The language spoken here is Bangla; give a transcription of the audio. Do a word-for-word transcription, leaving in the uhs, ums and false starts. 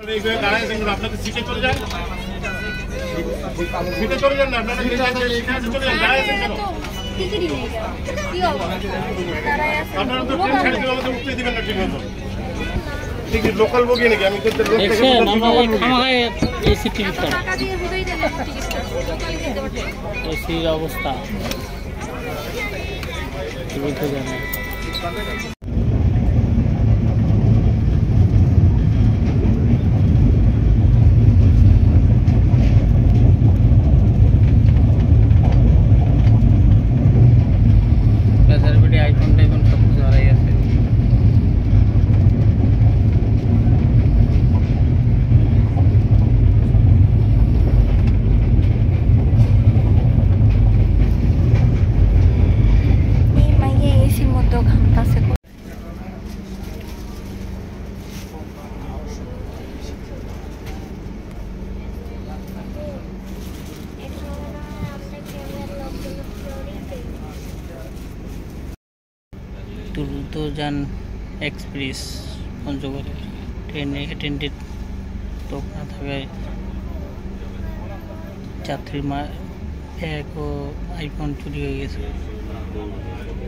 আপনাদের সিটে চলে যান, সিটে চলে যান না, আপনারা চলে যান, দাঁড়াইছেন কেন? আপনারা তো ট্রেন ছেড়ে দিলে আমাদের উঠতে দিবেন না ঠিক মতো। ঠিক লোকাল বগি নাকি? আমি এসির অবস্থা আইফোন টাইফোন সব কিছু হারাই গেছে। দুর্যোধন এক্সপ্রেস পঞ্চগড়ের ট্রেনে অ্যাটেন্ডেন্ট লোক না থাকায় যাত্রীর ব্যাগ ও আইফোন চুরি হয়ে গেছে।